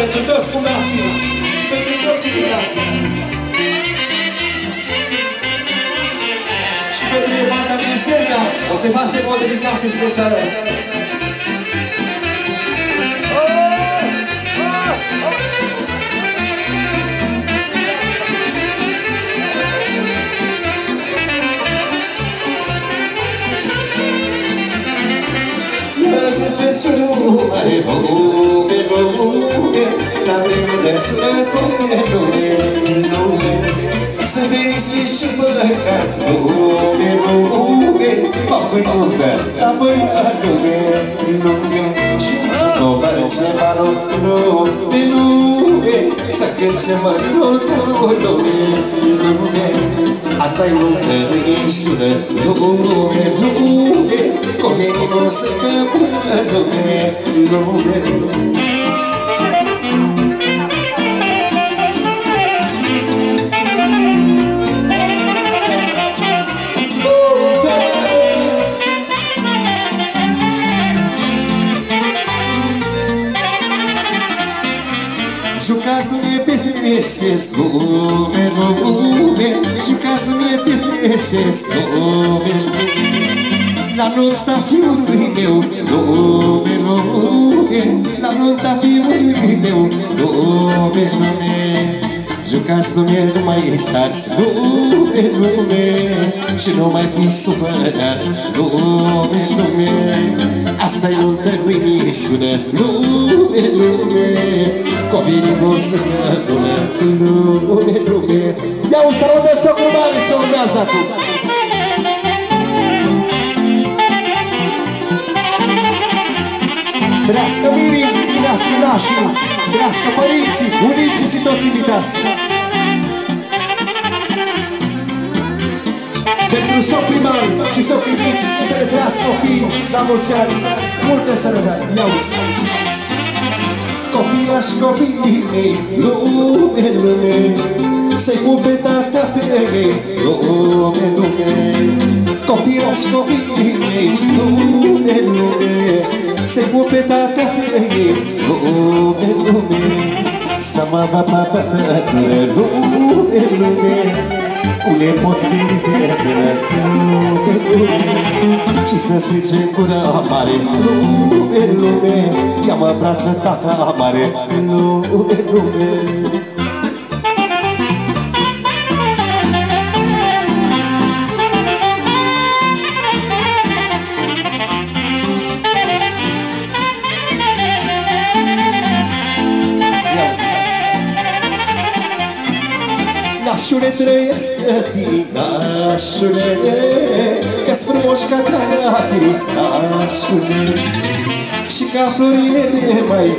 Pentru toți cumnații, pentru toți invitații. Și pentru banda din Serbia o să facem o dedicație specială. Să vezi și păcat, lume, fac-i nuntă, la băiatule, lume. Și s-o merge marot, lume, să cânce mărot, lume. Asta-i nuntă, îi sună, lume, copiii nu se căpână, lume. Jucați nu-mi petrecesc, lume, jucați nu-mi petrecesc, lume. La nunta fiului meu, lume, la nunta fiului meu, lume. Jucați nu-mi, nu mai stați, lume, și nu mai fiți supărați, lume. Asta-i nuntă, nu-i mișună, lume, copiii nu se adună, lume. Ia un salut de socul mare ce urmează acum. Trească mirii, trească nașii, trească părinții, uniții și toți invitații. Pentru socrii mari și socrii mici, să le trească copiii la mulți ani, multe sănătate. Ia-uzi! Copia și copiii mei, lume, să-i pupe tata pe ei, lume. Copia și copiii mei, lume, să-i pupe tata pe ei, lume. Să mă va papătă, lume, cu nepoții de lume. Și să strice în gura mare, lume, ia-mă brață tata mare, lume. Nașule, trăiesc tine, nașule, că-s frumoși ca trandafiri, nașule, și ca florile de mai,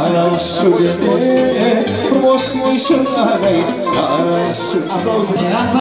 nașule, frumoși cu ușoara, nașule. Aplauze!